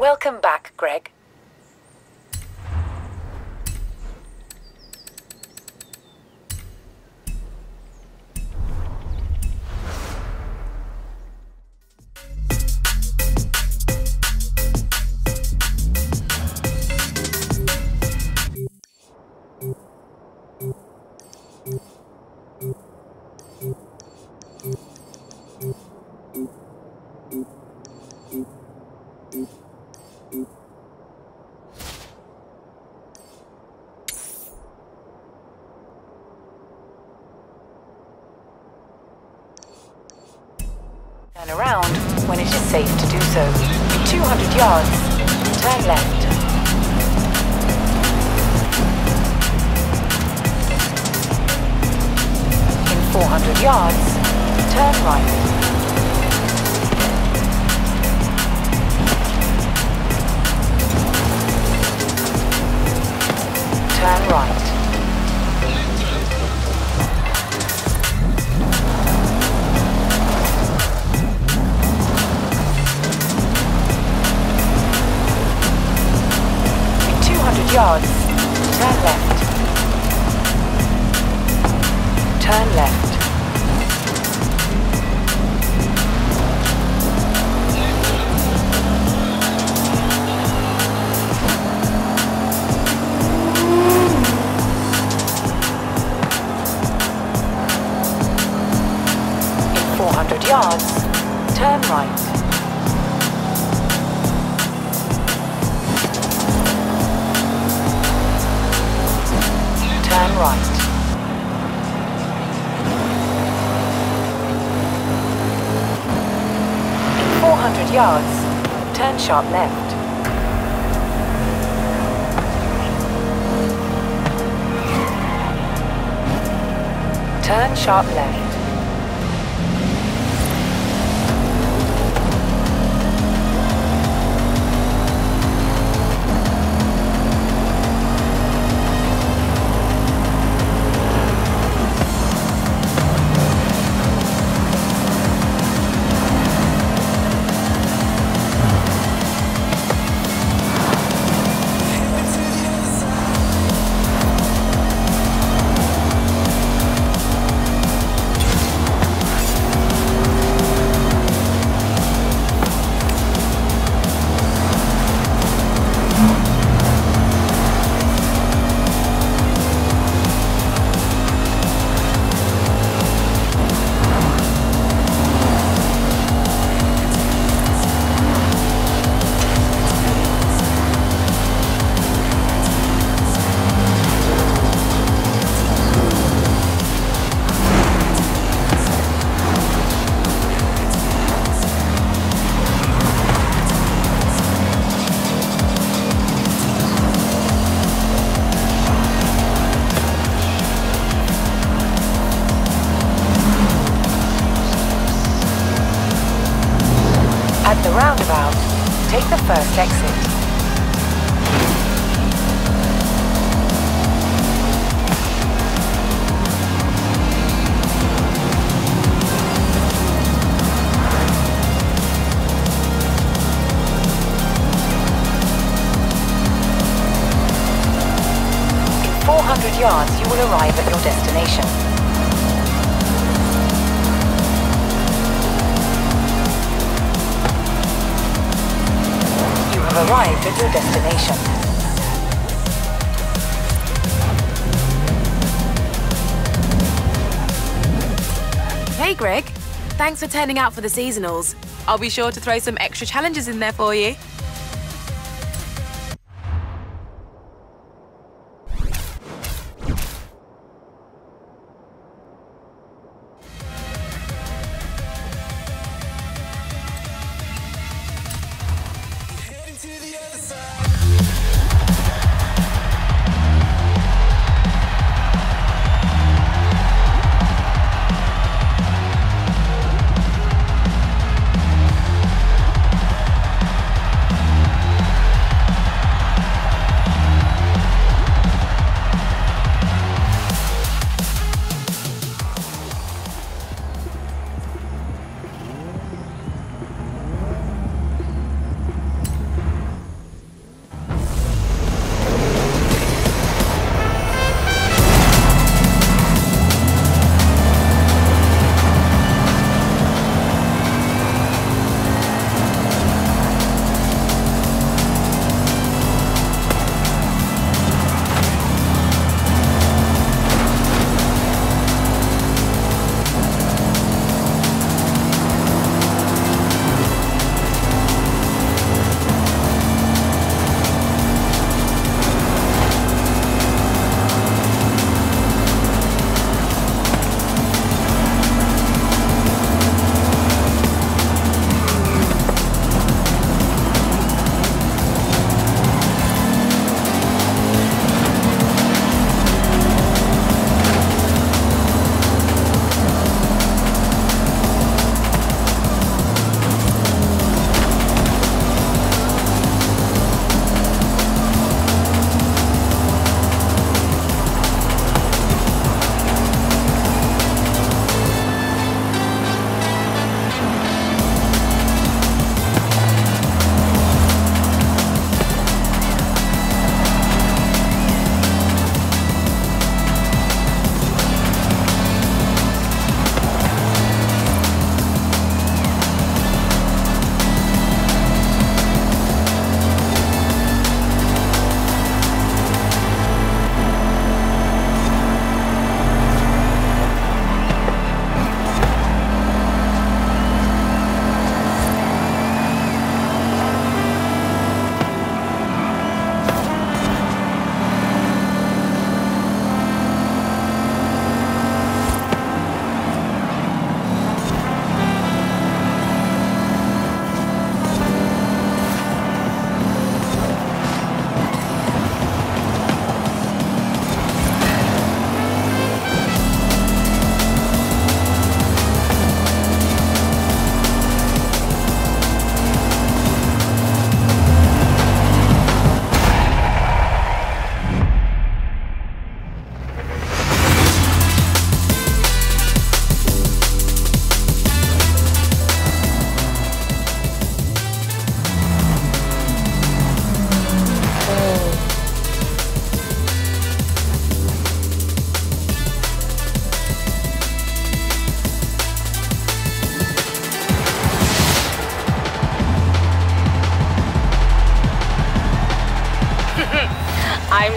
Welcome back, Greg. Turn around when it is safe to do so. In 200 yards, turn left. In 400 yards, turn right. Turn right. Yards, turn left. Turn left. In 400 yards, turn right. Turn right. In 400 yards, turn sharp left. Turn sharp left. At the roundabout, take the first exit. In 400 yards, you will arrive at your destination. Arrived at your destination. Hey Greg, thanks for turning out for the seasonals. I'll be sure to throw some extra challenges in there for you.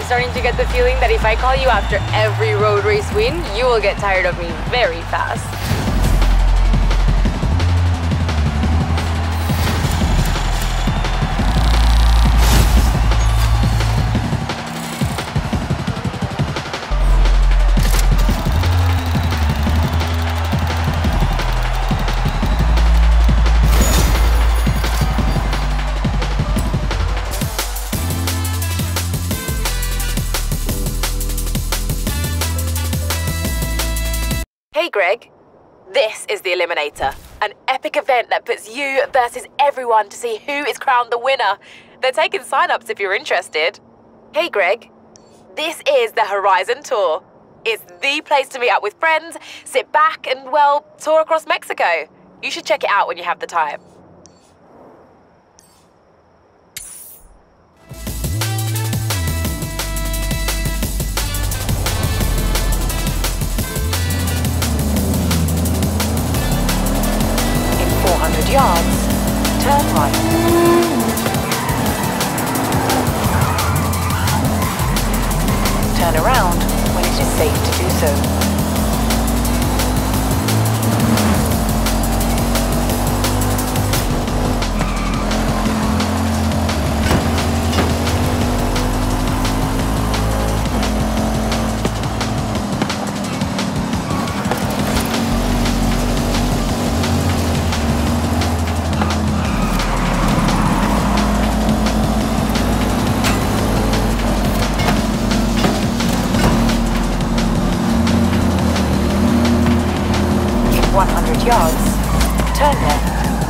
starting to get the feeling that if I call you after every road race win, you will get tired of me very fast. Hey Greg, this is the Eliminator, an epic event that puts you versus everyone to see who is crowned the winner. They're taking sign-ups if you're interested. Hey Greg, this is the Horizon Tour. It's the place to meet up with friends, sit back and, well, tour across Mexico. You should check it out when you have the time. Yards, turn right. Turn around when it is safe to do so. Yards, turn left.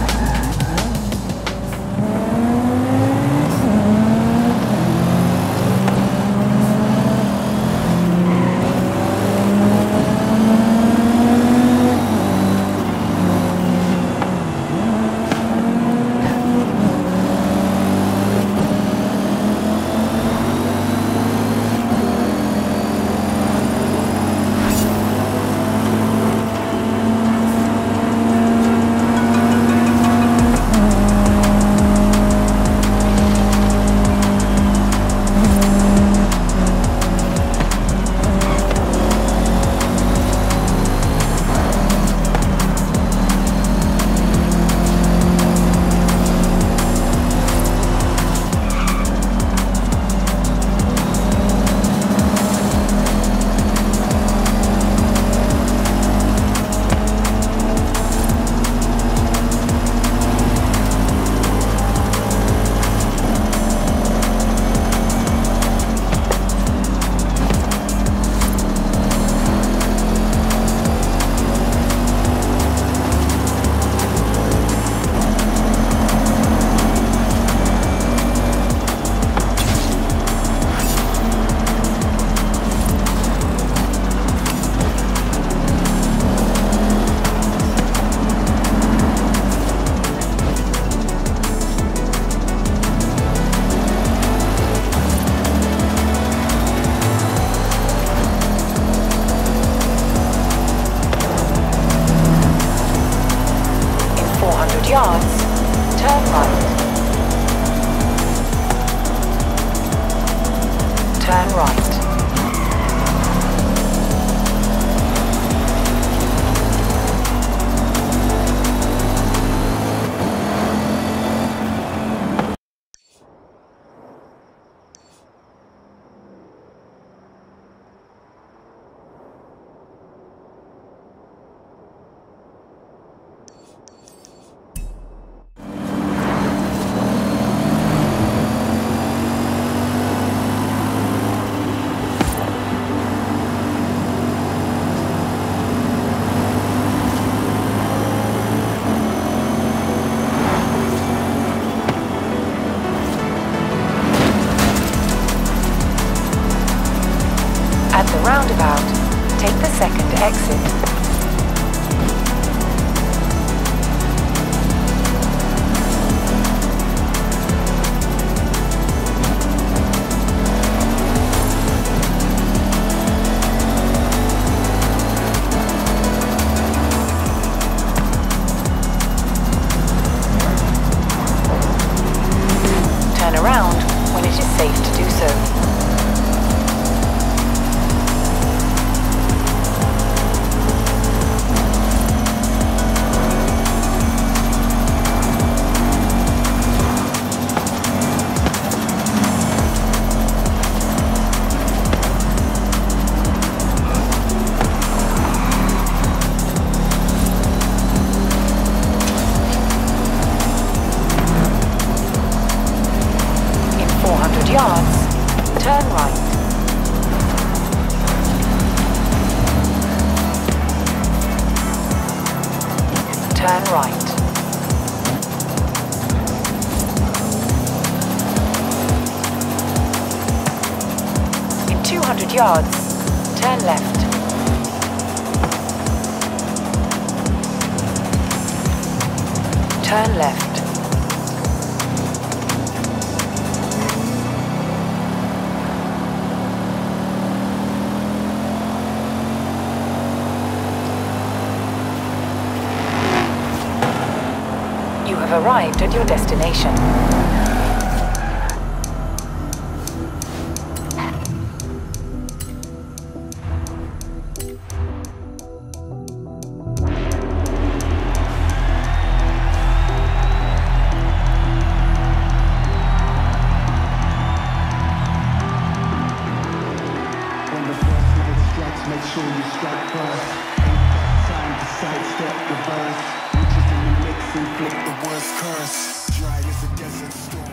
Yards, turn right. Turn right. At the roundabout, take the second exit. Turn around when it is safe to do so. right. Turn right. In 200 yards, turn left. Turn left. You have arrived at your destination. Make sure you strike first. Ain't got time to sidestep the verse. Witches in the mix inflict the worst curse. Dry as a desert storm.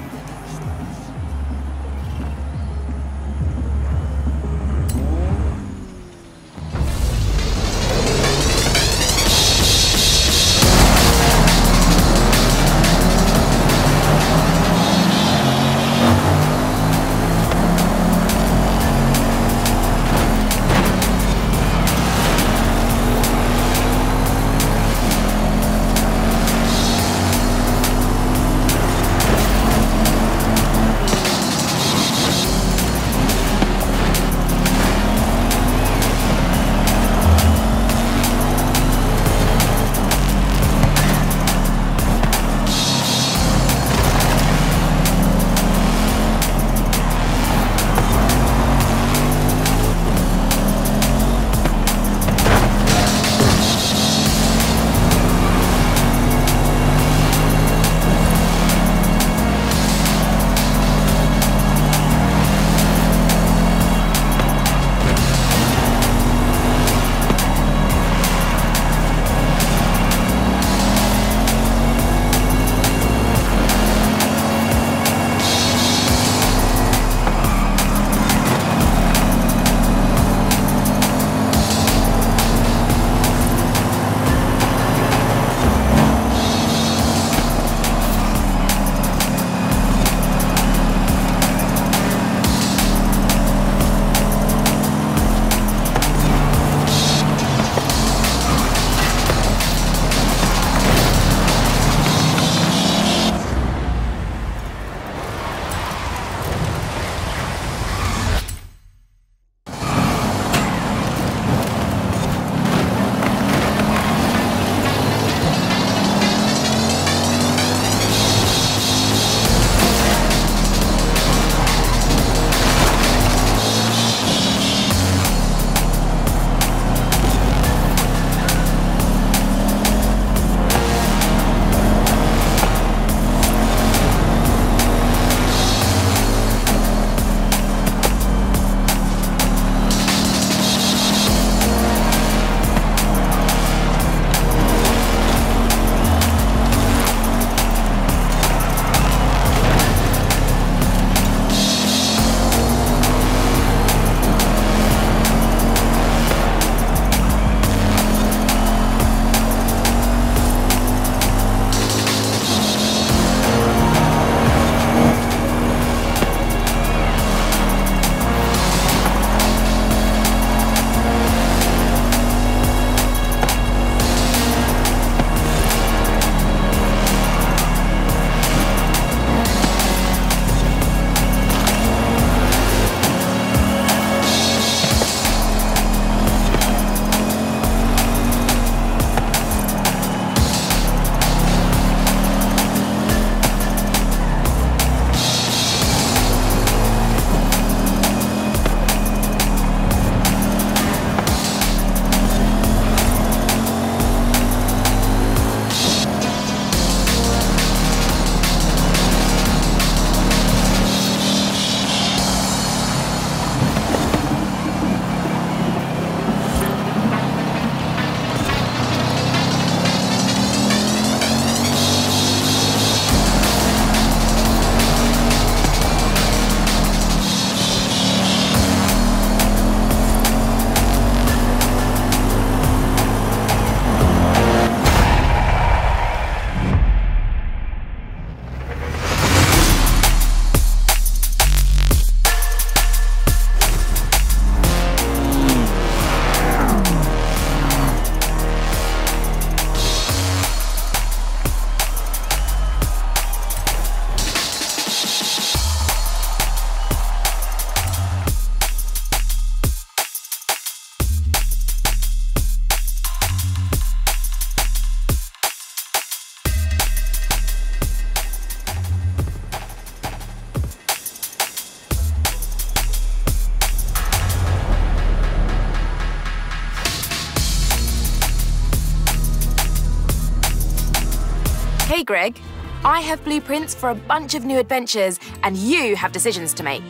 Hey, Greg. I have blueprints for a bunch of new adventures, and you have decisions to make.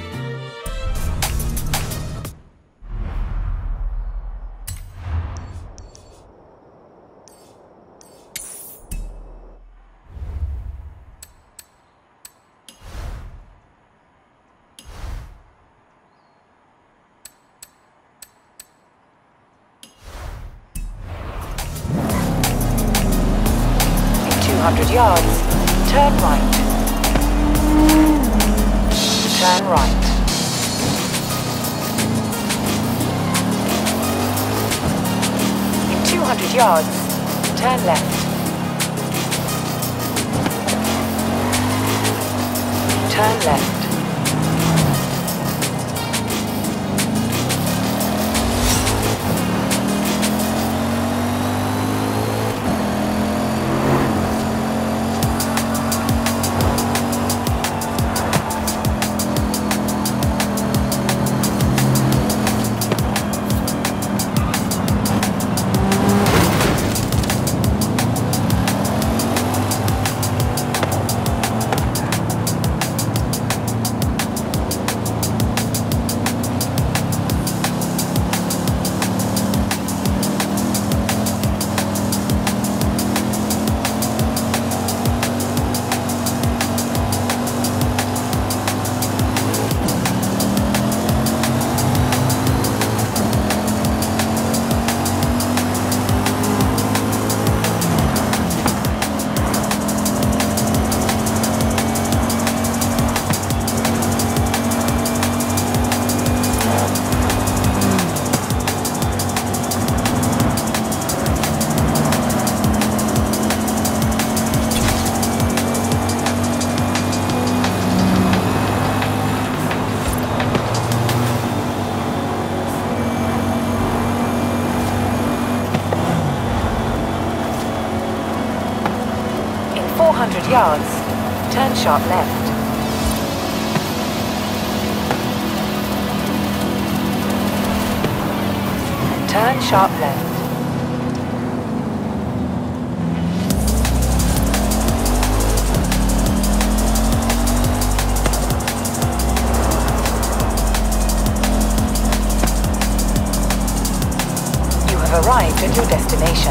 In 200 yards, turn right. Turn right. In 200 yards, turn left. Turn left. In 400 yards, turn sharp left. Turn sharp left. You have arrived at your destination.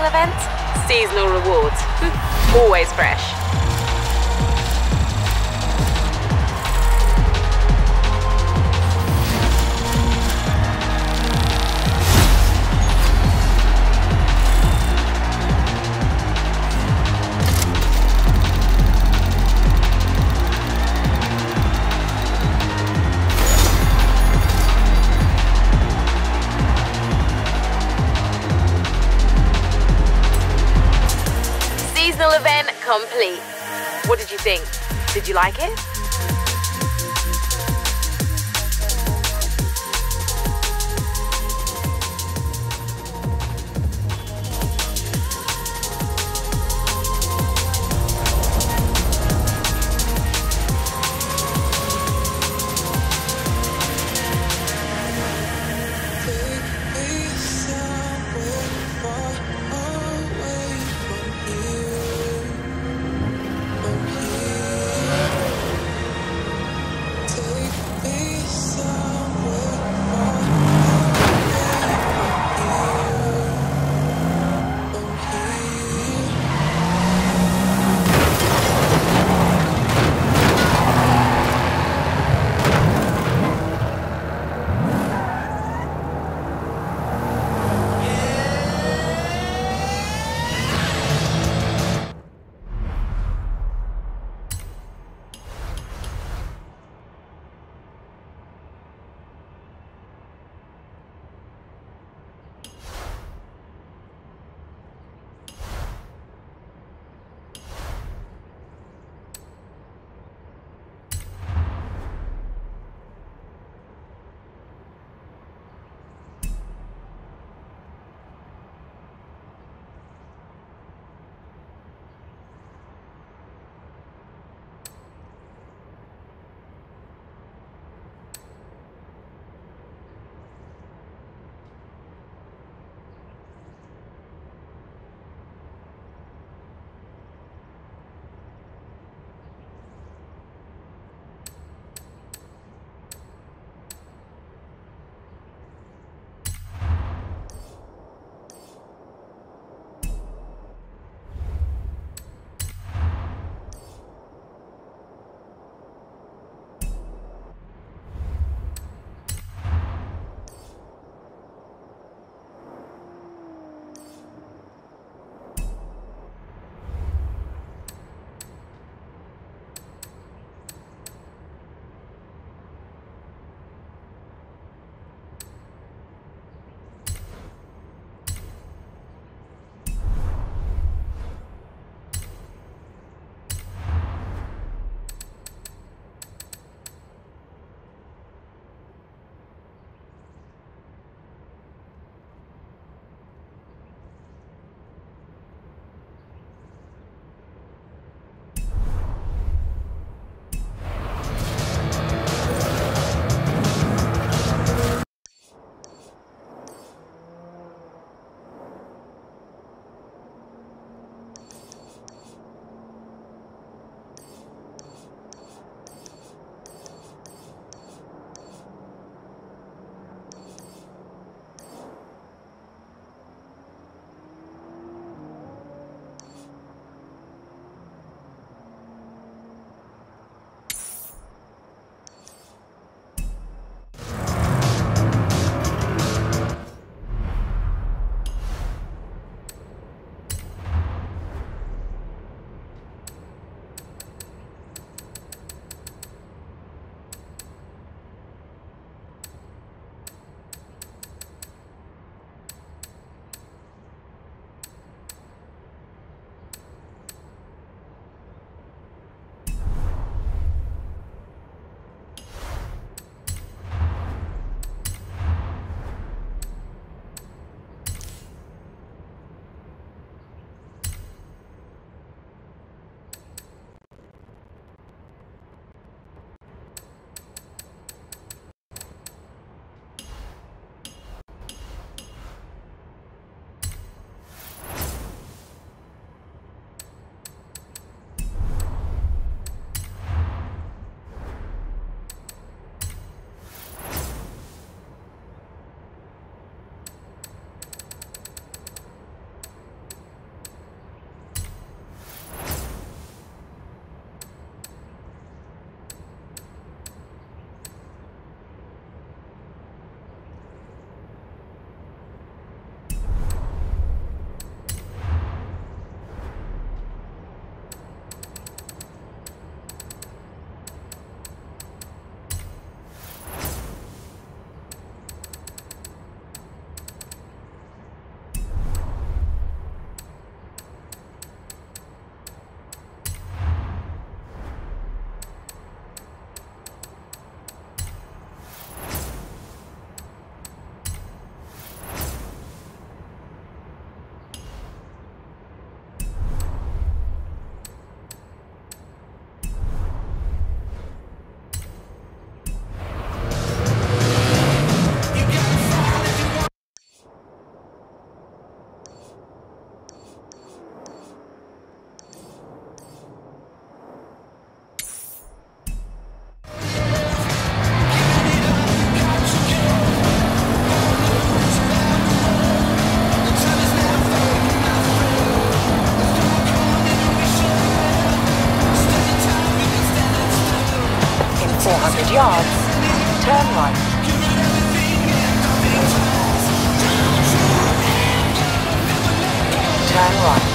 event? Seasonal rewards. Always fresh. Seasonal event complete. What did you think? Did you like it? 400 yards, turn right. Turn right.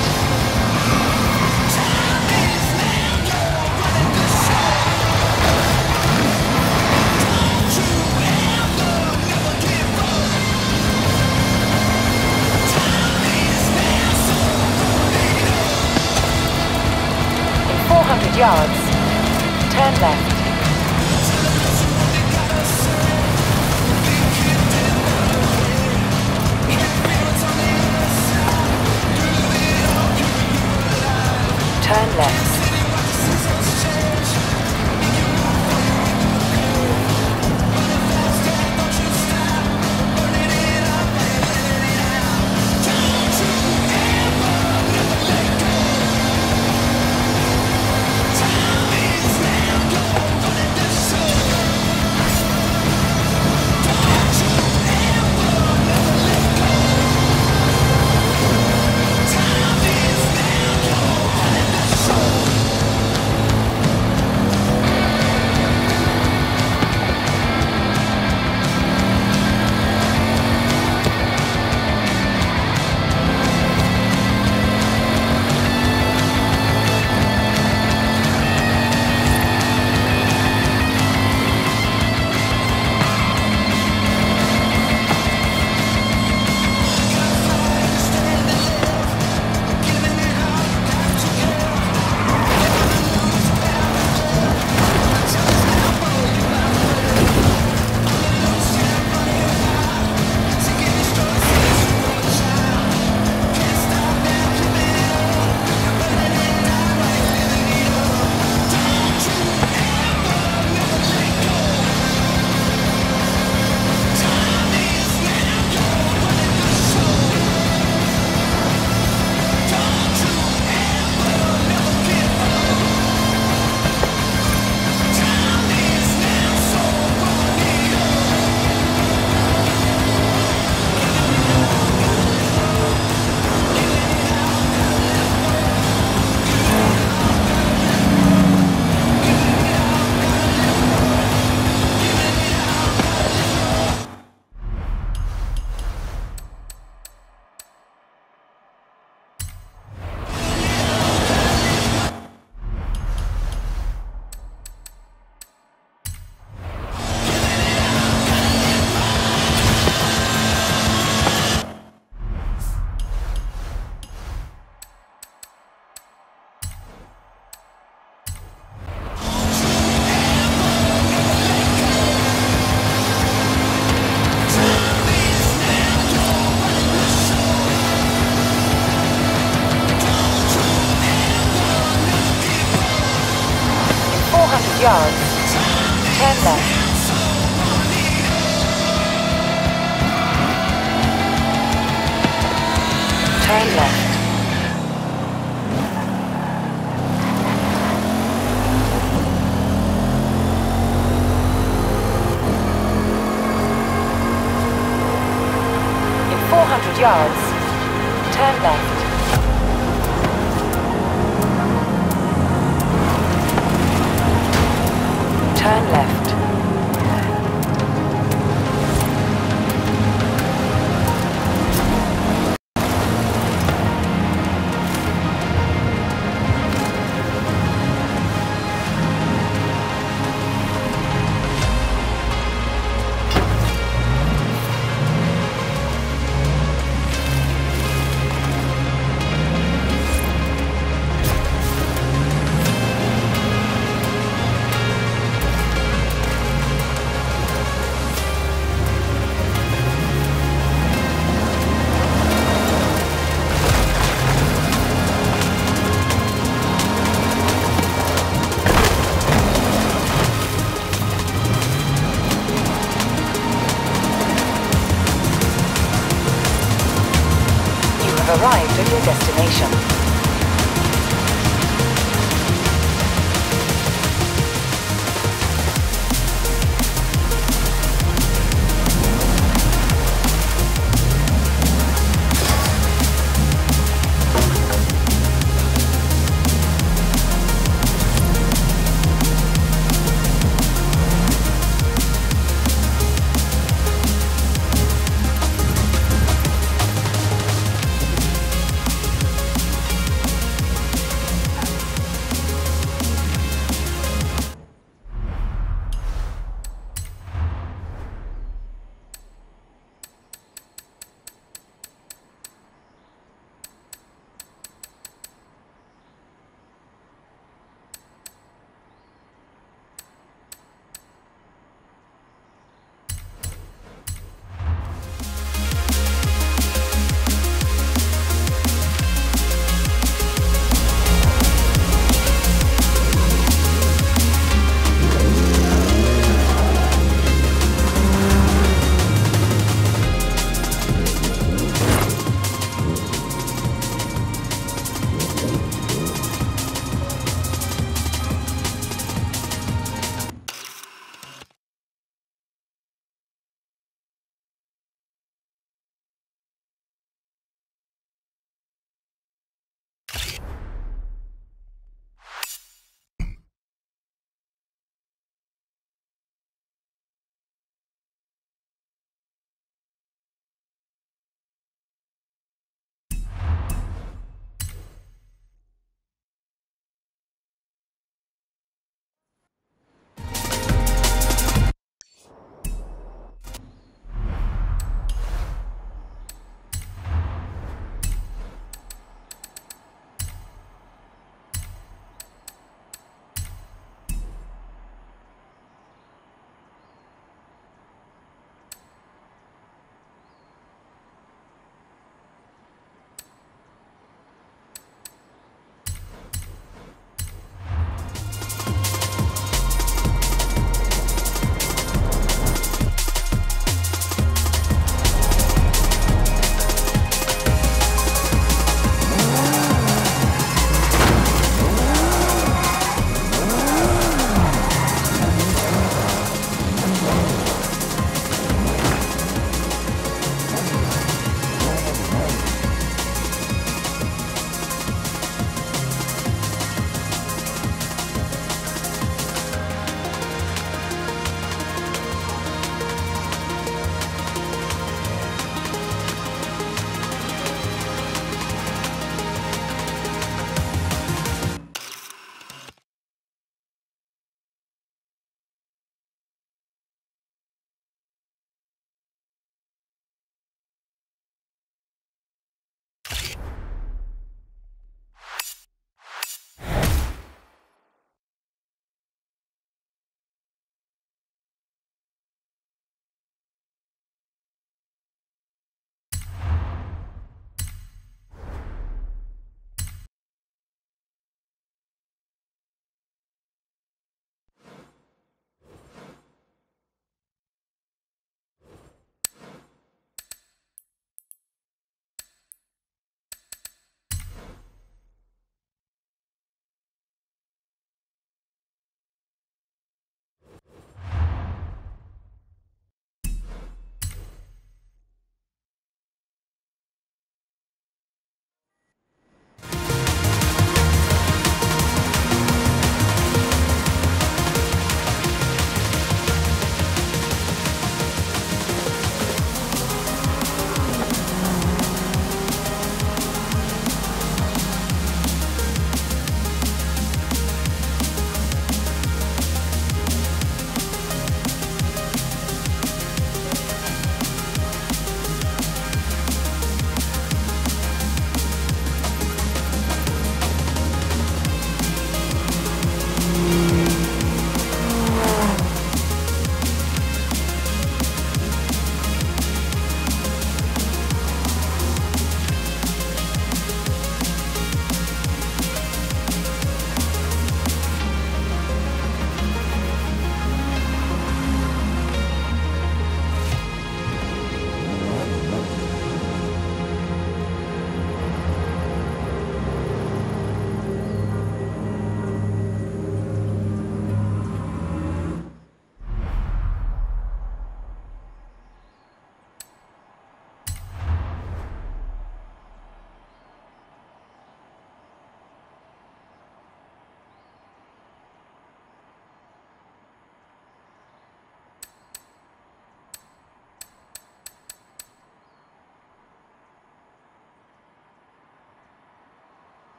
In 400 yards, turn left. Turn left. Yards, turn left. Turn left. In 400 yards, turn left. Turn left.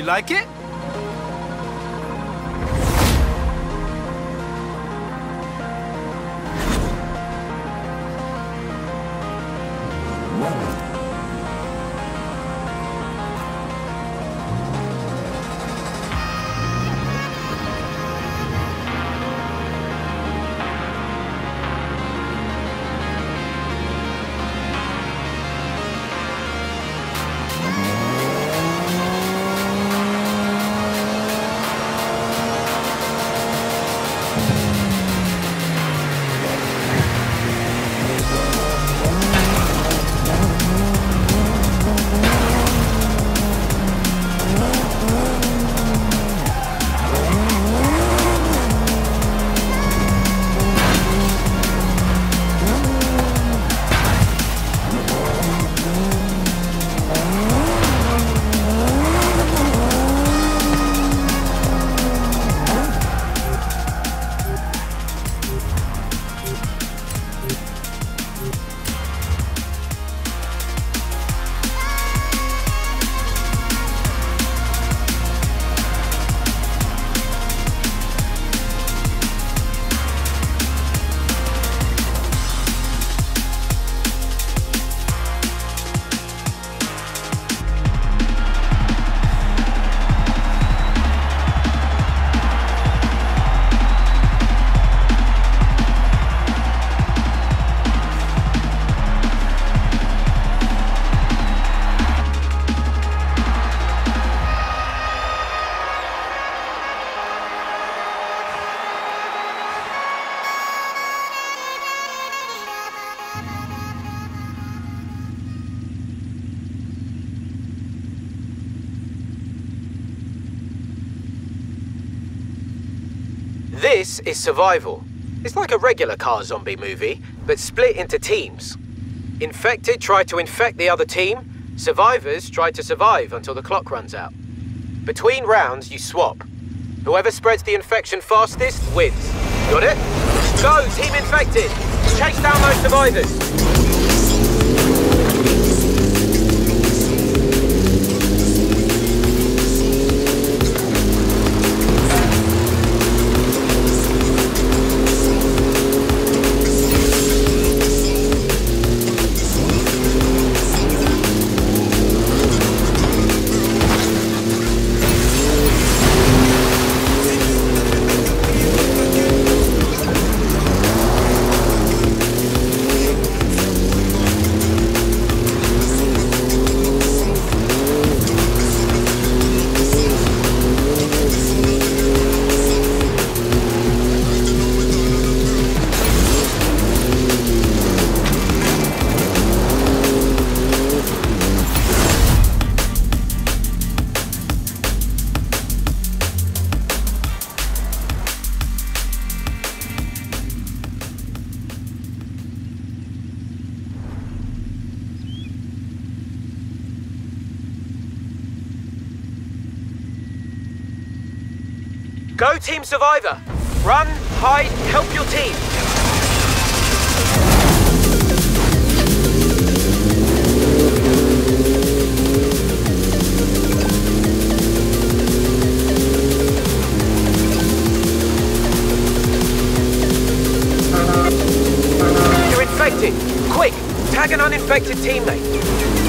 like it? This is survival. It's like a regular car zombie movie, but split into teams. Infected try to infect the other team. Survivors try to survive until the clock runs out. Between rounds, you swap. Whoever spreads the infection fastest wins. Got it? Go, Team Infected! Chase down those survivors! Go Team Survivor! Run, hide, help your team! You're infected! Quick! Tag an uninfected teammate!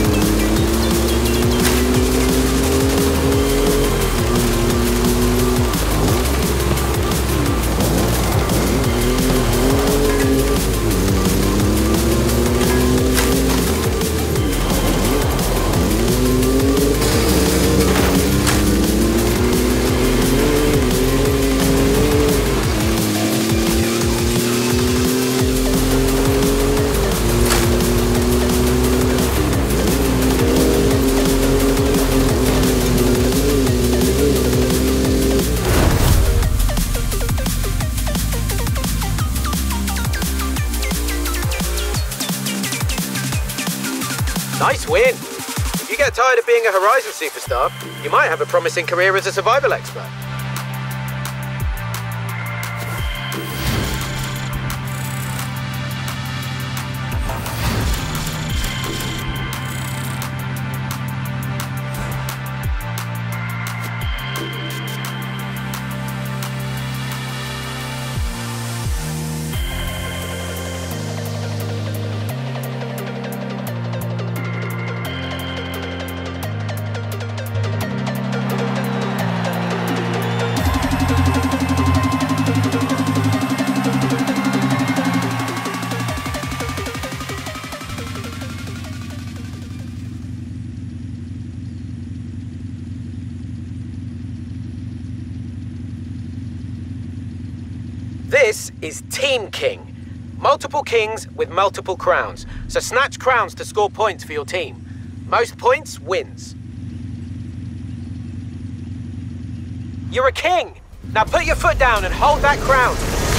Nice win! If you get tired of being a Horizon superstar, you might have a promising career as a survival expert. This is Team King. Multiple kings with multiple crowns. So snatch crowns to score points for your team. Most points wins. You're a king! Now put your foot down and hold that crown.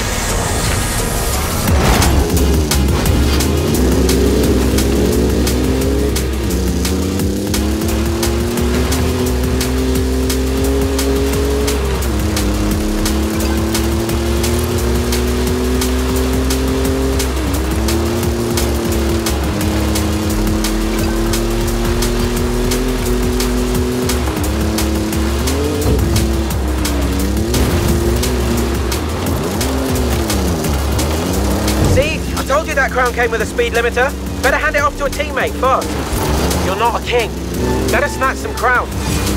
That crown came with a speed limiter. Better hand it off to a teammate fast. You're not a king. Better snatch some crowns.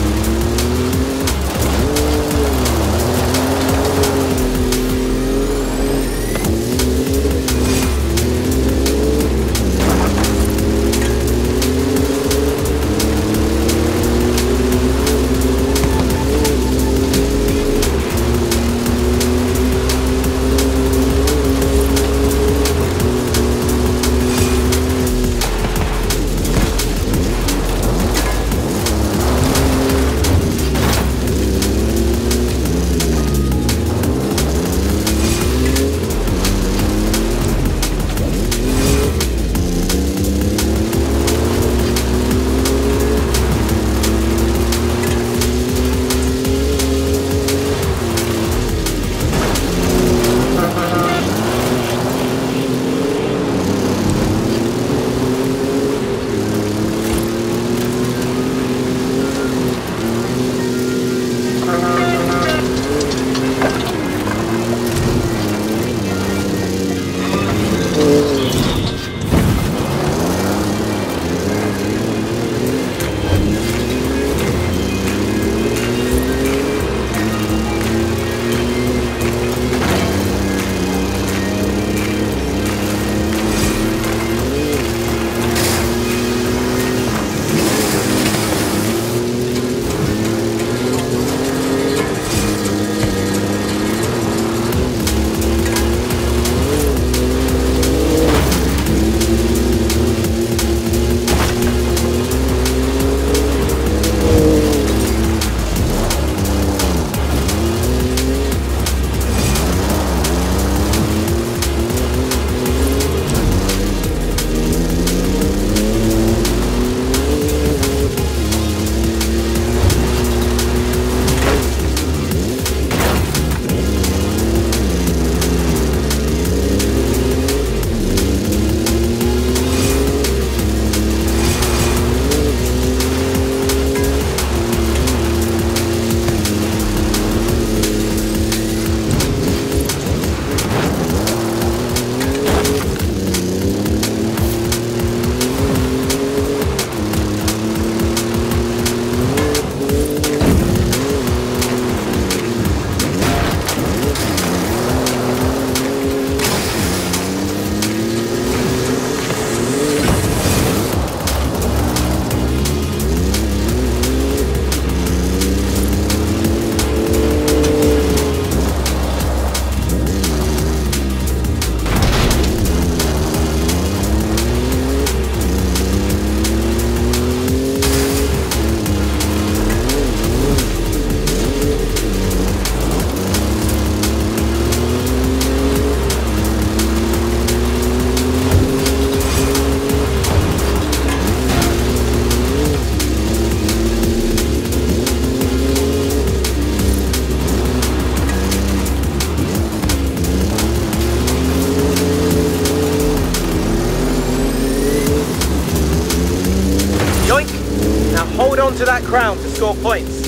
To that crown to score points.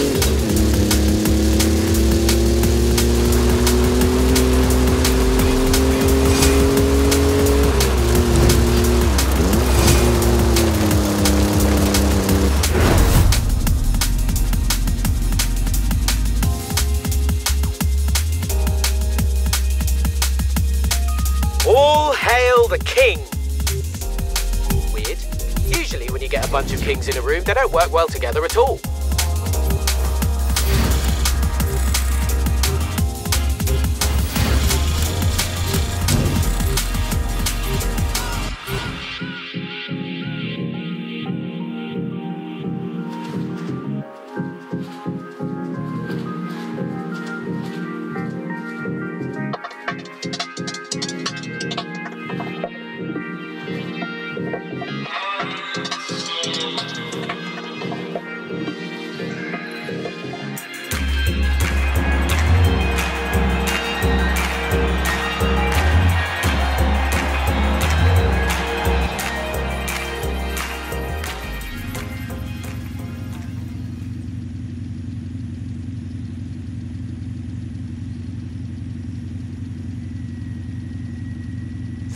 All hail the king! Weird. Usually when you get a bunch of kings in a room, they don't work well together at all.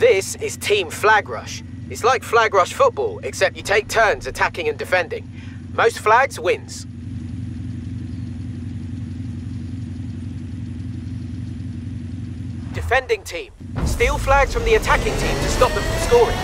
This is Team Flag Rush. It's like Flag Rush football, except you take turns attacking and defending. Most flags wins. Defending team. Steal flags from the attacking team to stop them from scoring.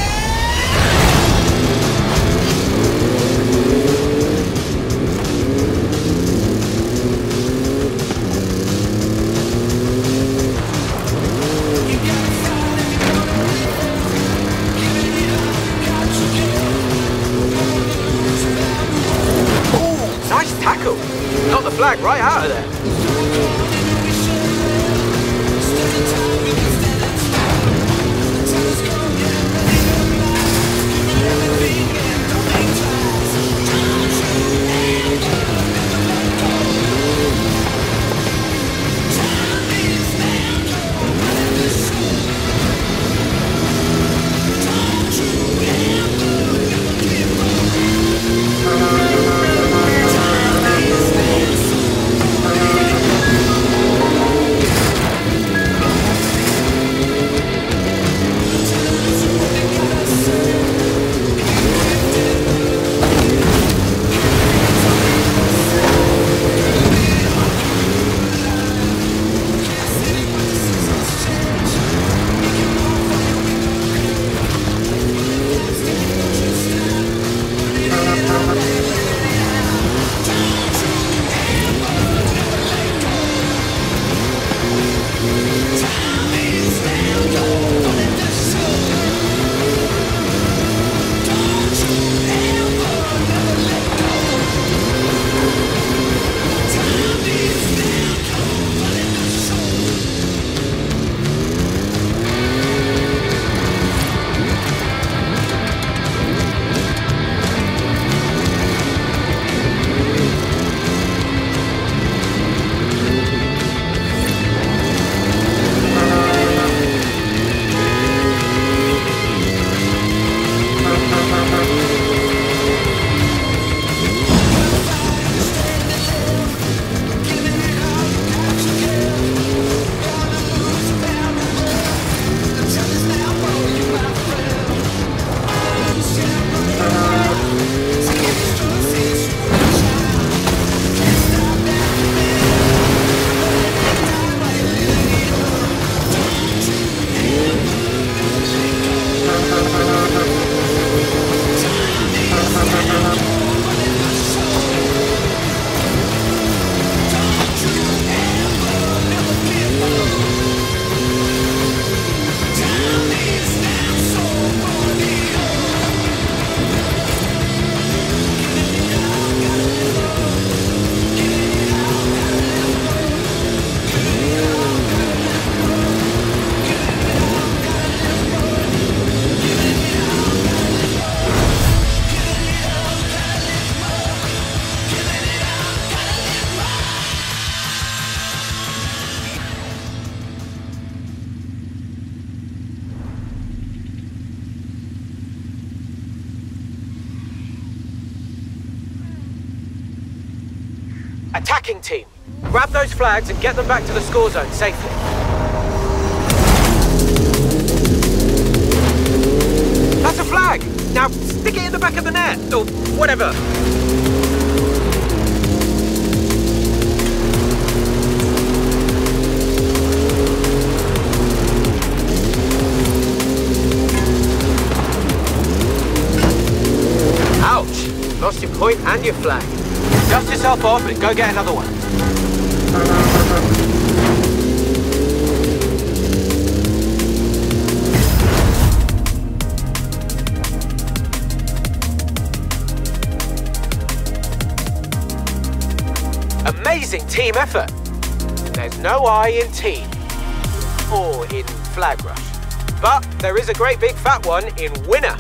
Ooh, nice tackle. Got the flag right out of there. Attacking team, grab those flags and get them back to the score zone safely. That's a flag! Now stick it in the back of the net, or whatever. Ouch! Lost your point and your flag. Dust yourself off and go get another one. Amazing team effort. There's no I in team, or in Flag Rush. But there is a great big fat one in winner.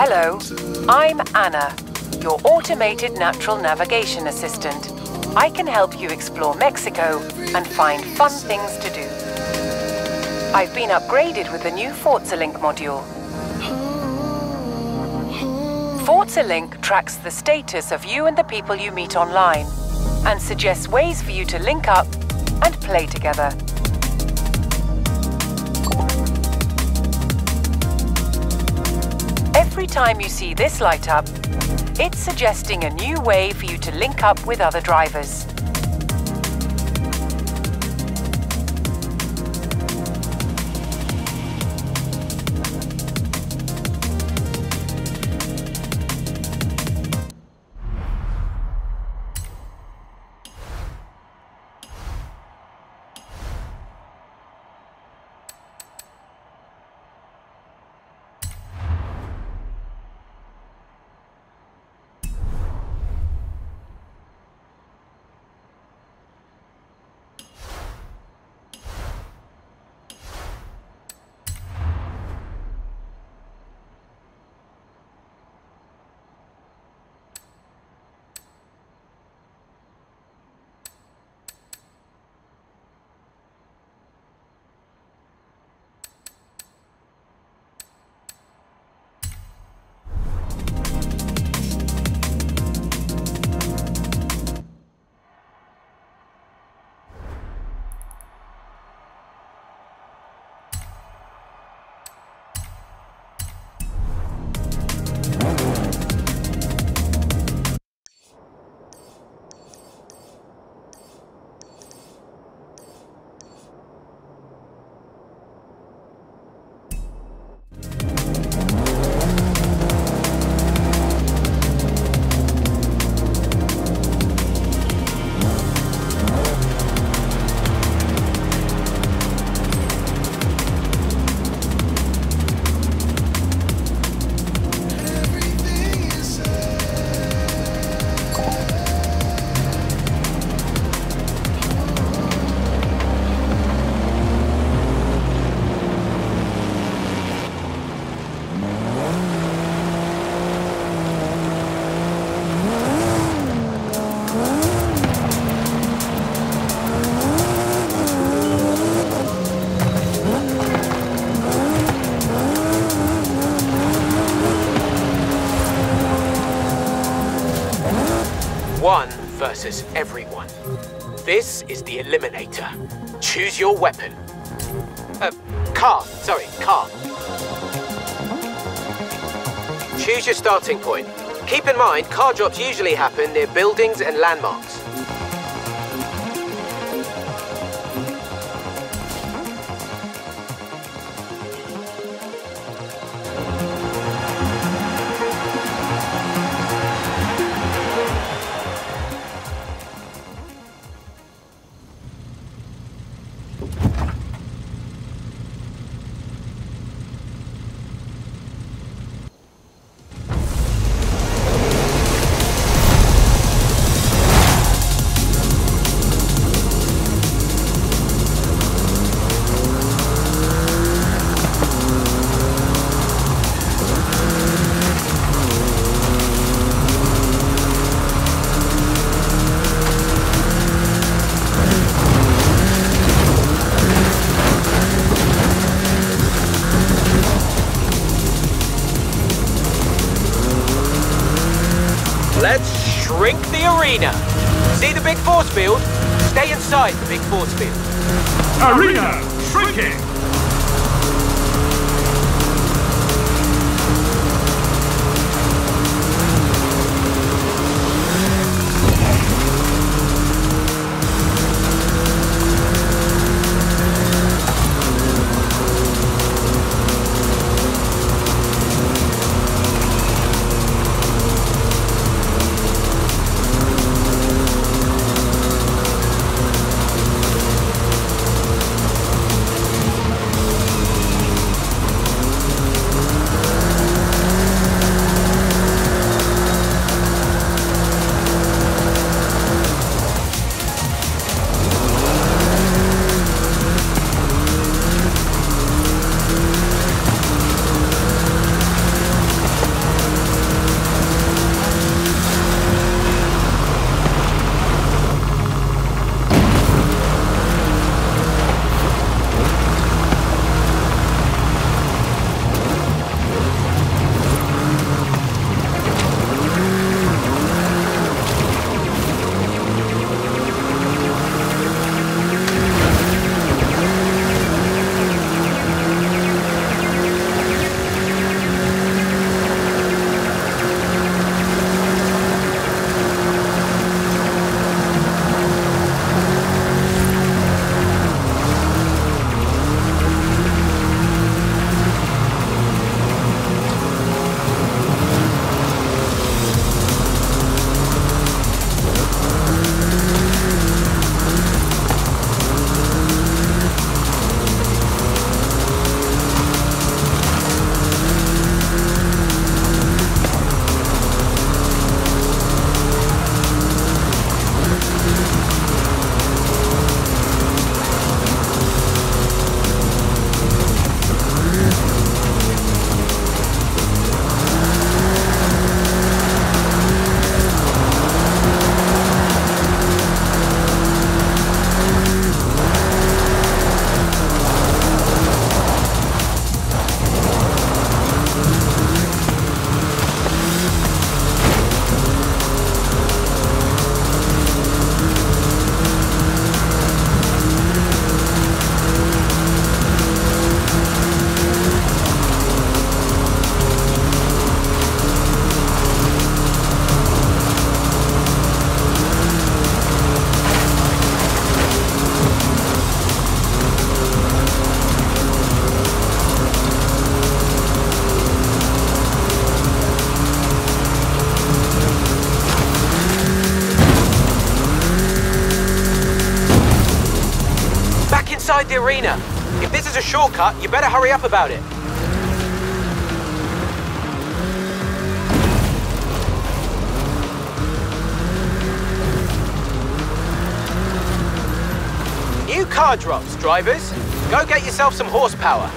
Hello, I'm Anna, your automated natural navigation assistant. I can help you explore Mexico and find fun things to do. I've been upgraded with the new Forza Link module. Forza Link tracks the status of you and the people you meet online and suggests ways for you to link up and play together. Every time you see this light up, it's suggesting a new way for you to link up with other drivers. One versus everyone. This is the Eliminator. Choose your weapon. Car. Choose your starting point. Keep in mind, car drops usually happen near buildings and landmarks. Let's shrink the arena. See the big force field? Stay inside the big force field. Arena shrinking! inside the arena. If this is a shortcut, you better hurry up about it. New car drops, drivers. Go get yourself some horsepower.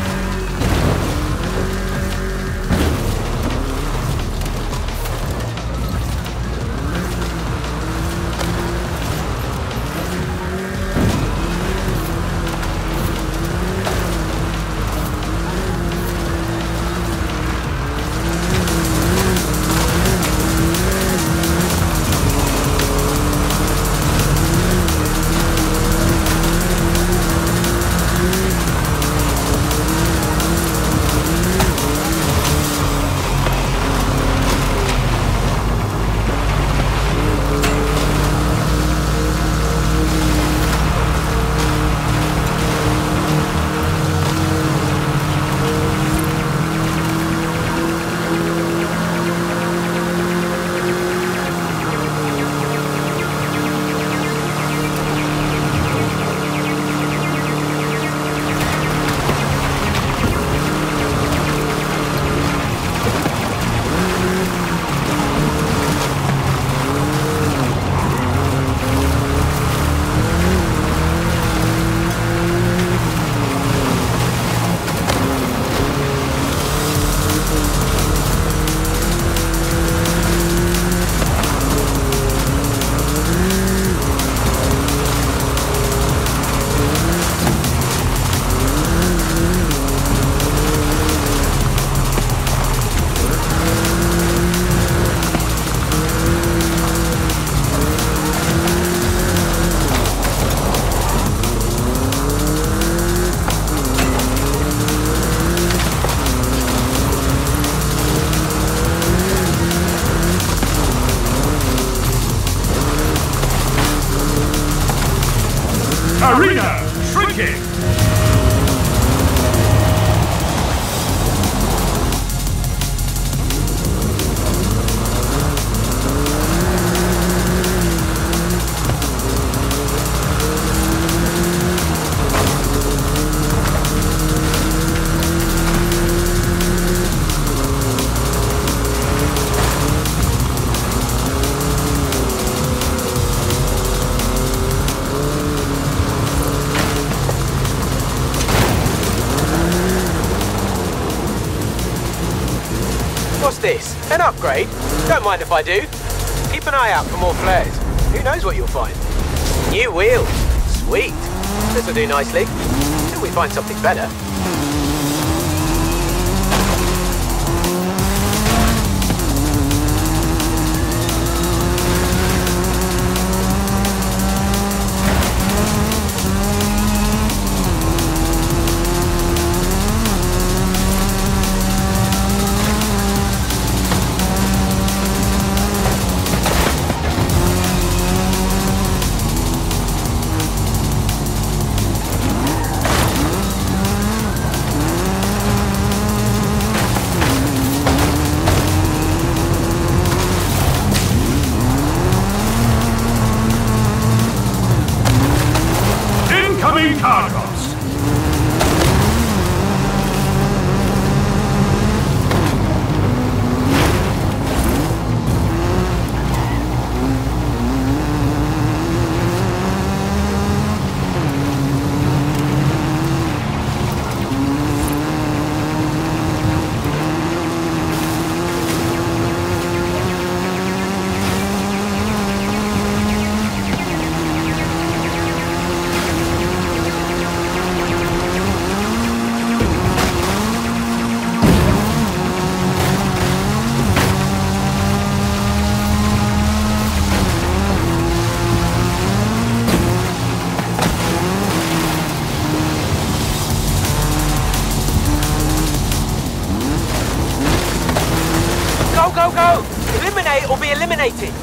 Arena shrinking. What's this? An upgrade? Don't mind if I do. Keep an eye out for more flares. Who knows what you'll find? New wheels. Sweet. This'll do nicely. Till we find something better. Incoming car drops. Go, go, go! Eliminate or be eliminated!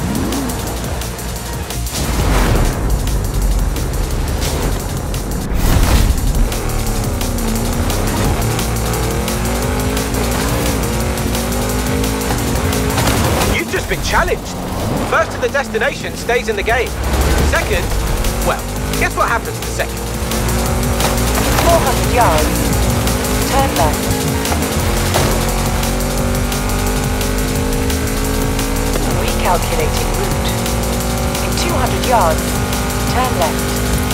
You've just been challenged. First to the destination stays in the game. Second, well, guess what happens to second? 400 yards, turn left. Recalculating route. In 200 yards, turn left.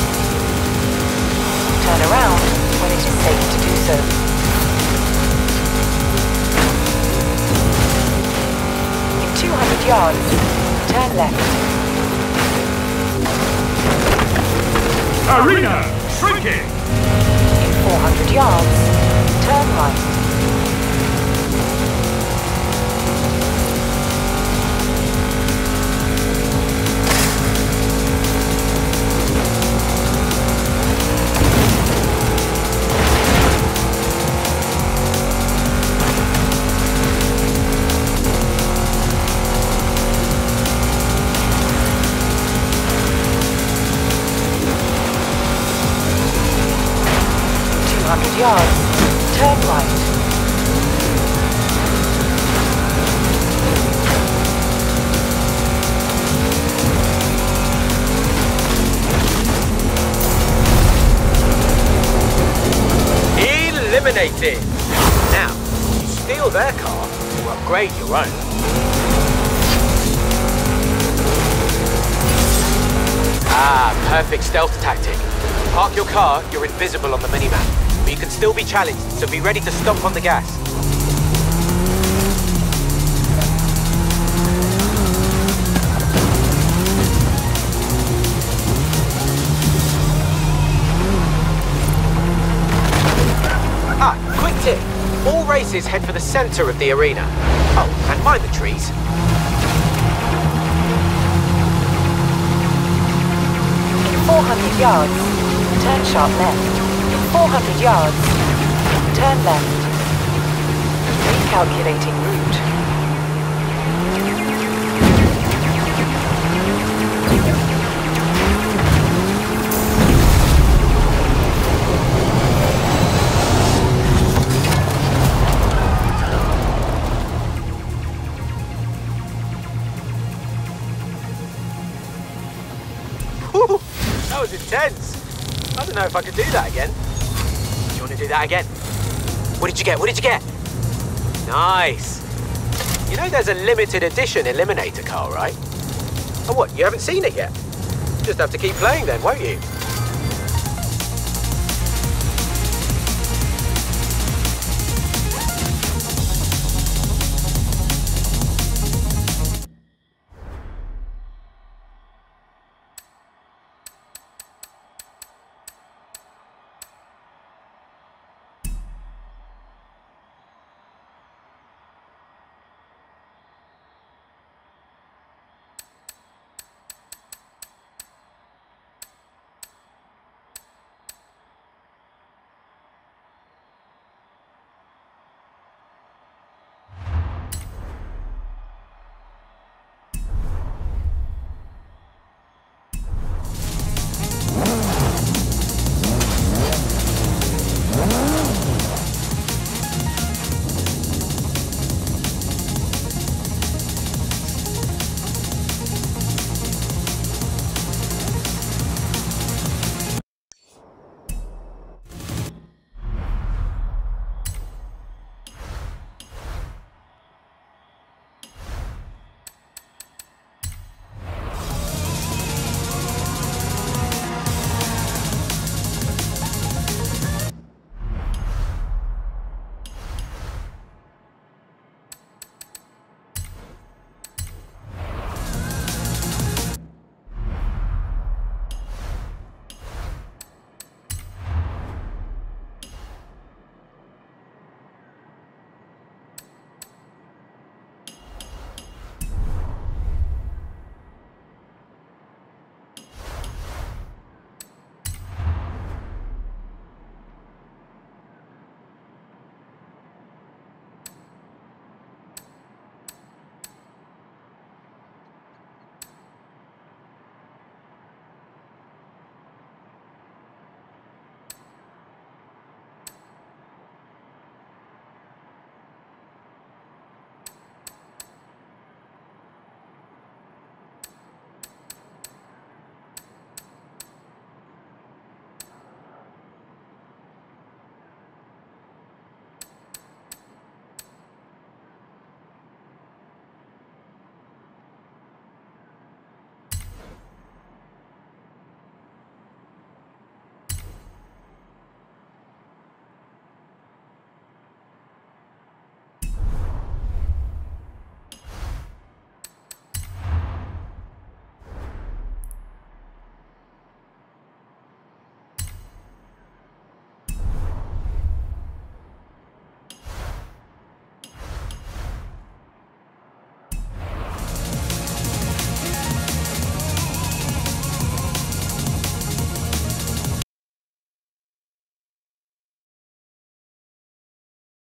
Turn around when it is safe to do so. In 200 yards, turn left. Arena shrinking! In 400 yards, turn right. Yards, turn right. Eliminated! Now, you steal their car to upgrade your own. Ah, perfect stealth tactic. Park your car, you're invisible on the minimap. But you can still be challenged, so be ready to stomp on the gas. Ah, quick tip. All races head for the center of the arena. Oh, and mind the trees. In 400 yards, turn sharp left. 400 yards, turn left. Recalculating route. Whew, that was intense. I don't know if I could do that again. You want to do that again? What did you get? What did you get? Nice. You know there's a limited edition Eliminator car, right? Oh, what? You haven't seen it yet? Just have to keep playing then, won't you?